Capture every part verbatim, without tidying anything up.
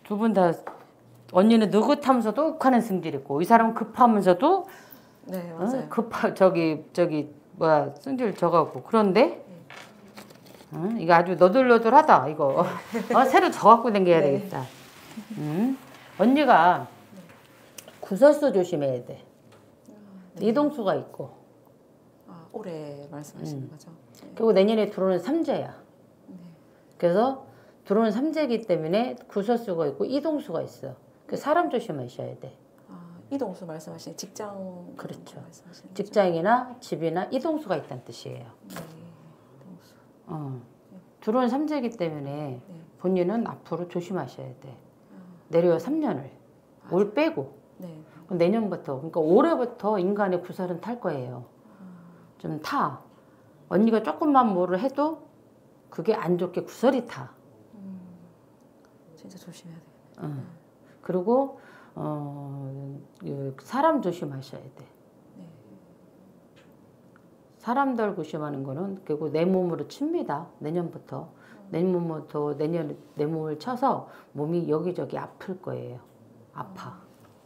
두 분 다 언니는 느긋하면서도 욱하는 승질 있고 이 사람은 급하면서도 네, 맞아요. 어? 급하 저기 저기 뭐야 승질 져갖고 그런데 어? 이거 아주 너덜너덜하다 이거 어? 새로 져갖고 댕겨야 네. 되겠다. 응? 언니가 구설수 조심해야 돼. 네. 이동수가 있고 아, 올해 말씀하시는 음. 거죠? 네. 그리고 내년에 들어오는 삼재야. 네. 그래서 들어오는 삼재이기 때문에 구설수가 있고 이동수가 있어. 그 사람 조심하셔야 돼. 아, 이동수 말씀하시는 직장 그렇죠. 말씀하시는 거죠? 직장이나 집이나 이동수가 있다는 뜻이에요. 네, 이동수. 어. 들어오는 삼재이기 때문에 네. 본인은 앞으로 조심하셔야 돼. 아, 내려 삼 년을 맞아. 올 빼고 네. 내년부터 그러니까 올해부터 인간의 구설은 탈 거예요. 좀 타. 언니가 조금만 뭐를 해도 그게 안 좋게 구설이 타. 음, 진짜 조심해야 돼요. 어. 그리고 어, 그 사람 조심하셔야 돼. 네. 사람들 조심하는 거는 결국 내 몸으로 칩니다. 내년부터 내 몸부터 내년 내 몸을 쳐서 몸이 여기저기 아플 거예요. 아파.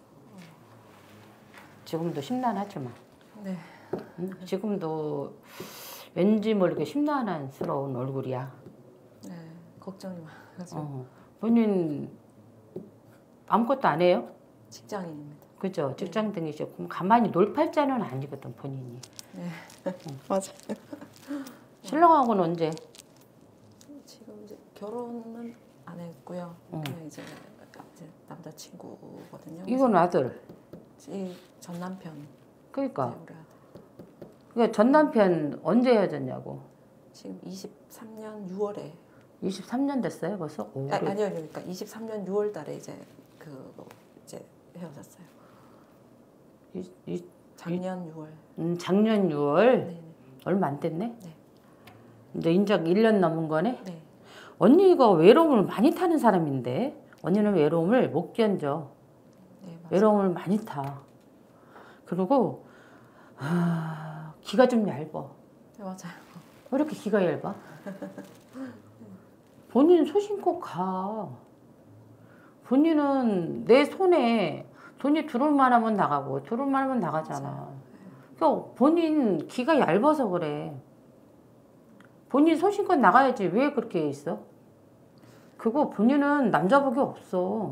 지금도 심란하지만. 네. 응? 지금도 왠지 모르게 심란스러운 얼굴이야. 네. 걱정이 많아서 어. 본인 아무것도 안 해요? 직장인입니다. 그죠? 직장 등이시고 그럼 가만히 놀 팔자는 아니거든 본인이. 네. 맞아요. 신랑하고는 언제? 지금 이제 결혼은 안 했고요. 어. 그냥 이제, 이제 남자친구거든요. 이건 아들. 이 전 남편. 그러니까. 네, 우리 아들. 그러니까 전 남편 언제 헤어졌냐고. 지금 이십삼 년 유월에. 이십삼 년 됐어요 벌써? 오, 아, 아니요, 아니요. 그러니까 이십삼 년 유월 달에 이제 그 이제 헤어졌어요. 이, 이, 작년 유월. 음, 작년 유월. 네, 얼마 안 됐네. 네. 이제 인적 일 년 넘은 거네. 네. 언니가 외로움을 많이 타는 사람인데 언니는 외로움을 못 견뎌. 네, 맞아요. 외로움을 많이 타. 그리고 아, 기가 좀 얇아. 네, 맞아요. 왜 이렇게 기가 얇아? 본인 소신껏 가. 본인은 내 손에 돈이 들어올 만하면 나가고 들어올 만하면 나가잖아. 그러니까 본인 기가 얇아서 그래. 본인 소신껏 나가야지 왜 그렇게 있어? 그거 본인은 남자복이 없어.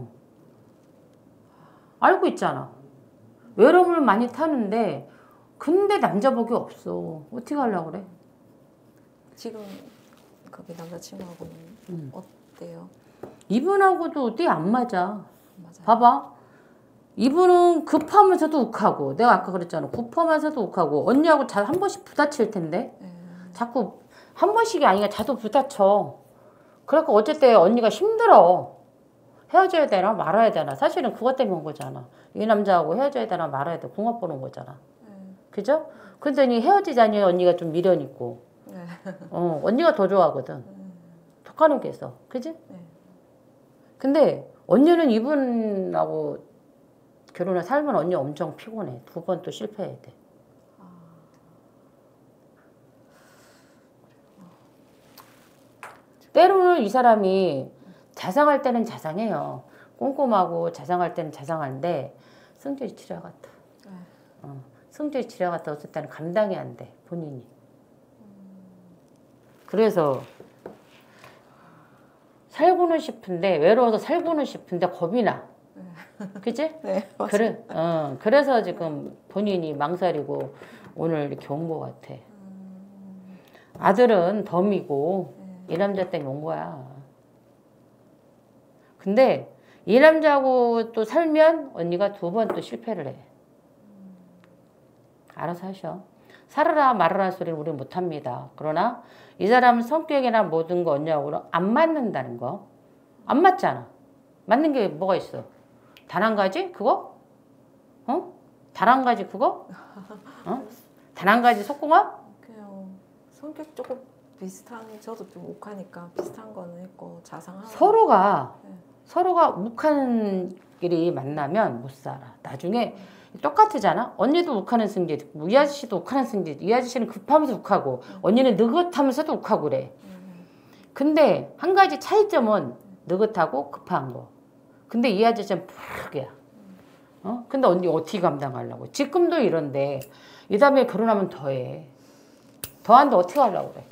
알고 있잖아. 외로움을 많이 타는데 근데 남자복이 없어. 어떻게 하려고 그래? 지금 거기 남자친구하고는 음. 어때요? 이분하고도 어디 안 맞아. 맞아요. 봐봐. 이분은 급하면서도 욱하고 내가 아까 그랬잖아. 급하면서도 욱하고 언니하고 자 한 번씩 부딪힐 텐데 네. 자꾸 한 번씩이 아니라 자도 부딪혀. 그래갖고 어쨌든 언니가 힘들어. 헤어져야 되나 말아야 되나. 사실은 그것 때문에 온 거잖아. 이 남자하고 헤어져야 되나 말아야 돼. 궁합 보는 거잖아. 네. 그죠? 근데 헤어지자니 언니가 좀 미련 있고 네. 어, 언니가 더 좋아하거든. 음. 독하는 게 있어. 그지? 네. 근데 언니는 이분하고 결혼을 살면 언니 엄청 피곤해. 두 번 또 실패해야 돼. 아. 때로는 이 사람이 자상할 때는 자상해요. 꼼꼼하고 자상할 때는 자상한데 성질이 지뢰 같아. 네. 어, 성질이 지뢰 같아. 어쨌든 때는 감당이 안 돼. 본인이. 그래서 살고는 싶은데 외로워서 살고는 싶은데 겁이 나. 그치? 네, 맞아요. 그래, 어, 그래서 지금 본인이 망설이고 오늘 이렇게 온 것 같아. 음. 아들은 덤이고 네. 이 남자 때문에 온 거야. 근데 이 남자하고 또 살면 언니가 두 번 또 실패를 해. 알아서 하셔. 살아라 말아라 소리를 우리는 못합니다. 그러나 이 사람 성격이나 모든 거 언니하고는 안 맞는다는 거. 안 맞잖아. 맞는 게 뭐가 있어? 단 한 가지? 그거? 어? 단 한 가지 그거? 어? 단 한 가지 속궁합? 그냥 성격 조금 비슷한, 저도 좀 욱하니까 비슷한 거는 있고 자상하고. 서로가 네. 서로가 욱하는 길이 만나면 못 살아. 나중에 똑같으잖아. 언니도 욱하는 승질 있고 이 아저씨도 욱하는 승질. 이 아저씨는 급하면서 욱하고 언니는 느긋하면서도 욱하고 그래. 음. 근데 한 가지 차이점은 느긋하고 급한 거. 근데 이 아저씨는 푸르게야. 어? 근데 언니 어떻게 감당하려고? 지금도 이런데 이 다음에 결혼하면 더해. 더한데 어떻게 하려고 그래?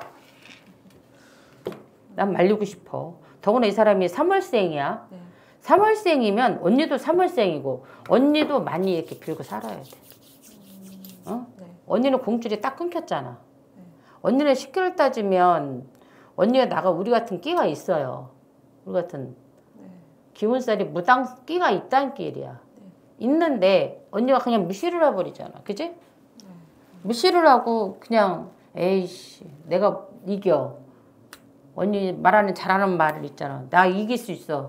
난 말리고 싶어. 더구나 이 사람이 삼월생이야. 네. 삼월생이면 언니도 삼월생이고 언니도 많이 이렇게 빌고 살아야 돼. 어? 네. 언니는 공줄이 딱 끊겼잖아. 네. 언니는 십개월 따지면 언니가 나가 우리 같은 끼가 있어요. 우리 같은 네. 기운살이 무당 끼가 있다는 끼리야. 네. 있는데 언니가 그냥 무시를 해버리잖아. 그지? 네. 무시를 하고 그냥 에이씨 내가 이겨. 언니 말하는 잘하는 말 있잖아. 나 이길 수 있어.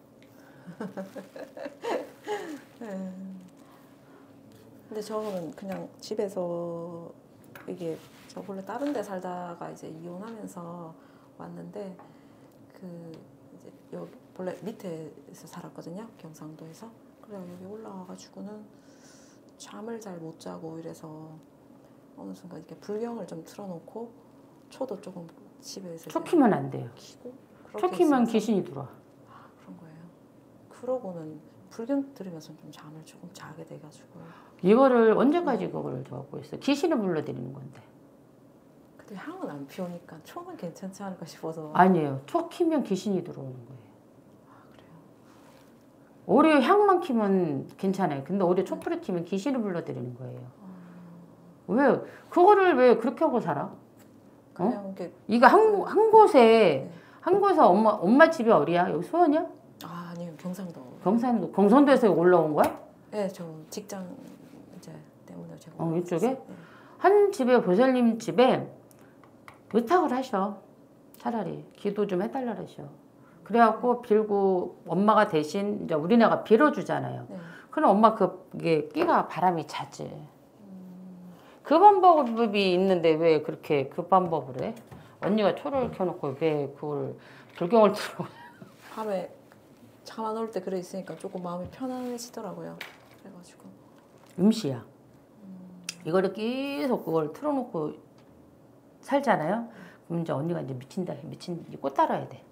네. 근데 저는 그냥 집에서 이게 저 원래 다른 데 살다가 이제 이혼하면서 왔는데 그 이제 여기 원래 밑에서 살았거든요. 경상도에서. 그래 여기 올라와가지고는 잠을 잘 못 자고 이래서 어느 순간 이렇게 불경을 좀 틀어놓고 초도 조금 집에서 초 키면 안 돼요. 키고 초 키면 있어서 귀신이 들어와. 아, 그런 거예요. 그러고는 불경 들으면서 좀 잠을 조금 자게 돼가지고. 이거를 언제까지 그거를 하고 있어? 귀신을 불러들이는 건데. 근데 향은 안 피우니까 초는 괜찮지 않을까 싶어서. 아니에요. 초 키면 귀신이 들어오는 거예요. 아, 그래요? 오히려 향만 키면 괜찮아요. 근데 오히려 촛불을 키면 귀신을 불러들이는 거예요. 왜? 그거를 왜 그렇게 하고 살아? 그냥 이게 이거 한, 한 곳에, 네. 한 곳에 엄마, 엄마 집이 어디야? 여기 수원이야? 아 아니요 경상도. 경상도, 경상도에서 올라온 거야? 네, 저 직장 이제 때문에 제가. 어, 이쪽에? 네. 한 집에, 보살님 집에 의탁을 하셔. 차라리. 기도 좀 해달라 그러셔. 그래갖고 빌고 엄마가 대신 이제 우리네가 빌어주잖아요. 네. 그럼 엄마 그게 끼가 바람이 차지. 그 방법이 있는데 왜 그렇게 그 방법을 해? 언니가 초를 켜놓고 왜 그걸 불경을 틀어? 밤에 잠 안 올 때 그래 있으니까 조금 마음이 편안해지더라고요. 그래가지고. 음시야. 이거를 계속 그걸 틀어놓고 살잖아요. 그럼 이제 언니가 이제 미친다, 미친, 꽃 따라야 돼.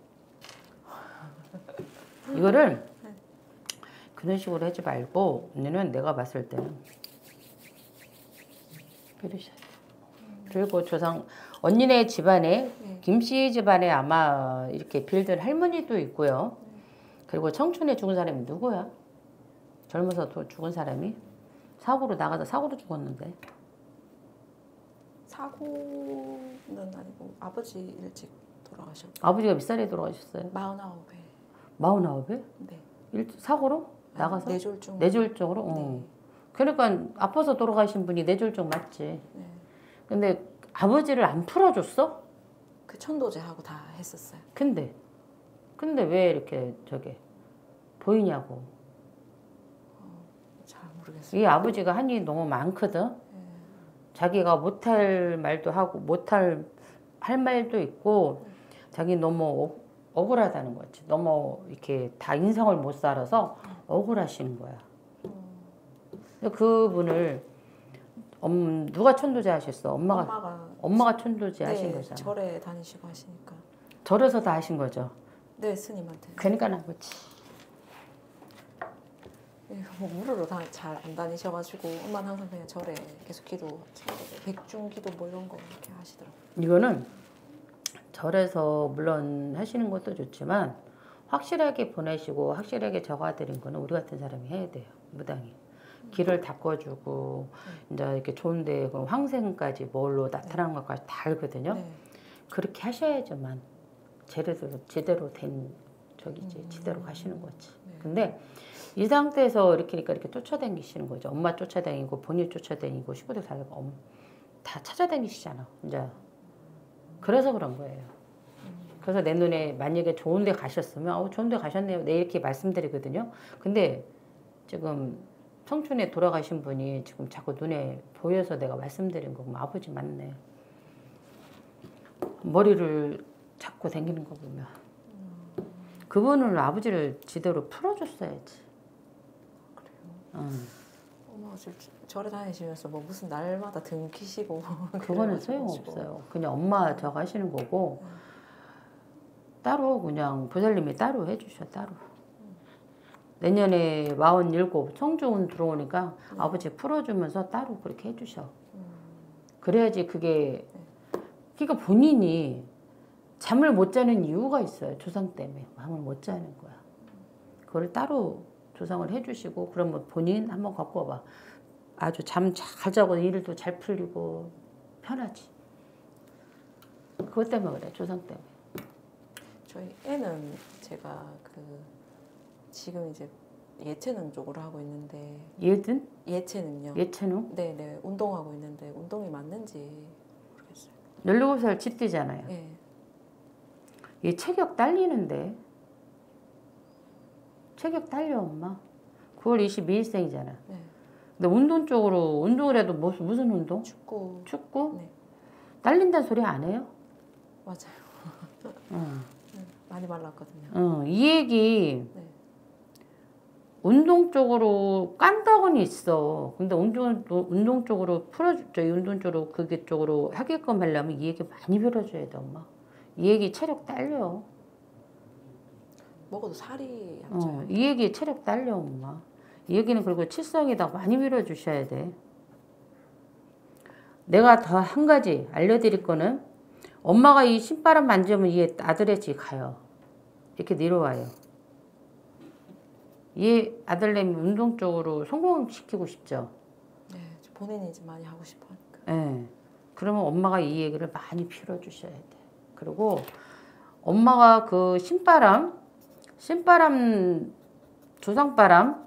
이거를 그런 식으로 하지 말고 언니는 내가 봤을 때는 빌으셔야 돼. 그리고 조상 언니네 집안에 네. 김씨 집안에 아마 이렇게 빌던 할머니도 있고요. 그리고 청춘에 죽은 사람이 누구야? 젊어서 또 죽은 사람이 사고로 나가다 사고로 죽었는데. 사고는 아니고 아버지 일찍 돌아가셨고. 아버지가 몇 살에 돌아가셨어요? 마흔아홉에. 마흔아홉에? 네. 일, 사고로 나가서 뇌졸중. 뇌졸중으로. 어. 네. 그러니까 아파서 돌아가신 분이 뇌졸중 맞지. 네. 근데 아버지를 안 풀어줬어? 그 천도제하고 다 했었어요. 근데 근데 왜 이렇게 저게 보이냐고. 잘 모르겠어요. 이 아버지가 한이 너무 많거든. 네. 자기가 못할 말도 하고 못할 할 말도 있고 자기 너무 억, 억울하다는 거지. 너무 이렇게 다 인성을 못 살아서 억울하시는 거야. 근데 그분을 엄, 누가 천도제 하셨어? 엄마가 엄마가, 엄마가 천도제 하신 네, 거잖아. 절에 다니시고 하시니까. 절에서 다 하신 거죠. 네, 스님한테. 그러니까 아버지. 뭐 무료로 다 잘 안 다니셔가지고 엄마는 항상 그냥 절에 계속 기도, 백중 기도 뭐 이런 거 이렇게 하시더라고요. 이거는 절에서 물론 하시는 것도 좋지만 확실하게 보내시고 확실하게 적어드린 거는 우리 같은 사람이 해야 돼요. 무당이. 길을 닦아주고 네. 이제 이렇게 좋은데 황생까지 뭘로 나타나는 네. 것까지 다 알거든요. 네. 그렇게 하셔야지만 제대로 제대로 된 저기지 음. 제대로 가시는 거지. 네. 근데 이 상태에서 이렇게니까 이렇게 쫓아다니시는 거죠. 엄마 쫓아다니고 본인 쫓아다니고 식구들 살고 다 찾아다니시잖아. 이제 그래서 그런 거예요. 그래서 내 눈에 만약에 좋은 데 가셨으면 어, 좋은 데 가셨네요. 네 이렇게 말씀드리거든요. 근데 지금 청춘에 돌아가신 분이 지금 자꾸 눈에 보여서 내가 말씀드린 거고 아버지 맞네. 머리를 잡고 다니는 거 보면 그분은 아버지를 제대로 풀어줬어야지. 그래요? 응. 엄마가 지금 절에 다니시면서 뭐 무슨 날마다 등 키시고 그거는 소용없어요. 그냥 엄마 저거 하시는 거고 응. 따로 그냥 보살님이 따로 해주셔 따로. 내년에 마흔일곱 청중은 들어오니까 음. 아버지 풀어주면서 따로 그렇게 해주셔. 음. 그래야지 그게 그러니까 본인이 잠을 못 자는 이유가 있어요. 조상 때문에 잠을 못 자는 거야. 그걸 따로 조상을 해주시고 그러면 본인 한번 갖고 와봐. 아주 잠 잘 자고 일도 잘 풀리고 편하지. 그것 때문에 그래. 조상 때문에. 저희 애는 제가 그 지금 이제 예체능 쪽으로 하고 있는데 예든? 예체능요. 예체능? 네네 운동하고 있는데 운동이 맞는지 모르겠어요. 열일곱 살 집디잖아요. 네. 얘 체격 딸리는데 체격 딸려 엄마. 구월 이십이일생이잖아. 네. 근데 운동 쪽으로 운동을 해도 무슨, 무슨 운동? 축구. 축구? 네. 딸린다는 소리 안 해요? 맞아요. 응. 네, 많이 말랐거든요. 응. 이 얘기 네. 운동 쪽으로 깐덕은 있어. 근데 운동, 운동 쪽으로 풀어줘, 운동 쪽으로 그게 쪽으로 하게끔 하려면 이 얘기 많이 빌어줘야 돼 엄마. 이 얘기 체력 딸려. 먹어도 살이 안 쪄요. 어, 이 얘기 체력 딸려 엄마. 이 얘기는 그리고 칠성이다 많이 밀어주셔야 돼. 내가 더 한 가지 알려드릴 거는 엄마가 이 신바람 만지면 이 아들의 집 가요. 이렇게 내려와요. 이 아들내미 운동 쪽으로 성공시키고 싶죠. 네, 본인이 이제 많이 하고 싶어하니까. 네. 그러면 엄마가 이 얘기를 많이 빌어주셔야 돼. 그리고 엄마가 그 신바람, 신바람, 조상바람,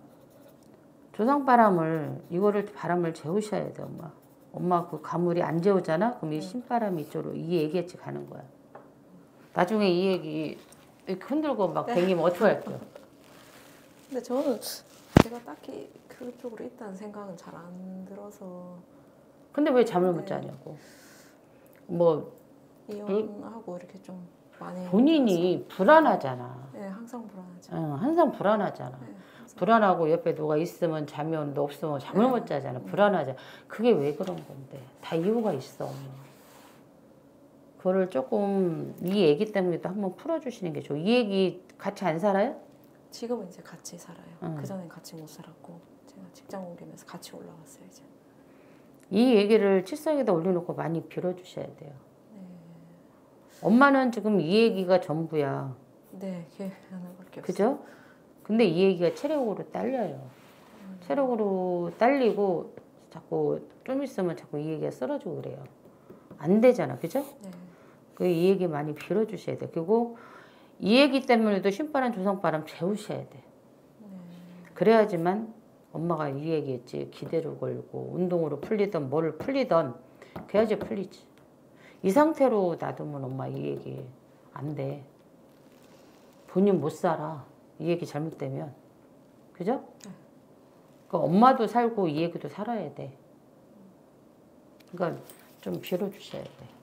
조상바람을 이거를 바람을 재우셔야 돼 엄마. 엄마 그 가물이 안 재우잖아. 그럼 이 신바람이 이쪽으로 이 얘기에 가는 거야. 나중에 이 얘기 이렇게 흔들고 막 댕기면 어떻게 할게요? 근데 저는 제가 딱히 그쪽으로 있다는 생각은 잘 안 들어서. 근데 왜 잠을 네. 못 자냐고. 뭐 이혼하고 이렇게 좀 많이 본인이 힘들어서. 불안하잖아. 네, 항상 불안하죠. 응, 항상 불안하잖아. 네, 항상. 불안하고 옆에 누가 있으면 잠이 오는데 없으면 잠을 네. 못 자잖아. 불안하잖아. 그게 왜 그런 건데? 다 이유가 있어. 그거를 조금 이 얘기 때문에도 한번 풀어주시는 게 좋아. 이 얘기 같이 안 살아요? 지금은 이제 같이 살아요. 응. 그전엔 같이 못 살았고 제가 직장 옮기면서 같이 올라왔어요 이제. 이 얘기를 칠성에다 올려놓고 많이 빌어주셔야 돼요. 네. 엄마는 지금 이 얘기가 전부야. 네, 걔 하나밖에 없어요. 그죠? 근데 이 얘기가 체력으로 딸려요. 음. 체력으로 딸리고 자꾸 좀 있으면 자꾸 이 얘기가 쓰러지고 그래요. 안 되잖아. 그죠? 네. 그 이 얘기 많이 빌어주셔야 돼. 그리고 이 얘기 때문에도 신바람 조상바람 재우셔야 돼. 네. 그래야지만 엄마가 이 얘기했지. 기대를 걸고 운동으로 풀리던 뭐를 풀리던 그래야지 풀리지. 이 상태로 놔두면 엄마 이 얘기 안 돼. 본인 못 살아. 이 얘기 잘못되면. 그죠? 네. 그러니까 엄마도 살고 이 얘기도 살아야 돼. 그러니까 좀 빌어주셔야 돼.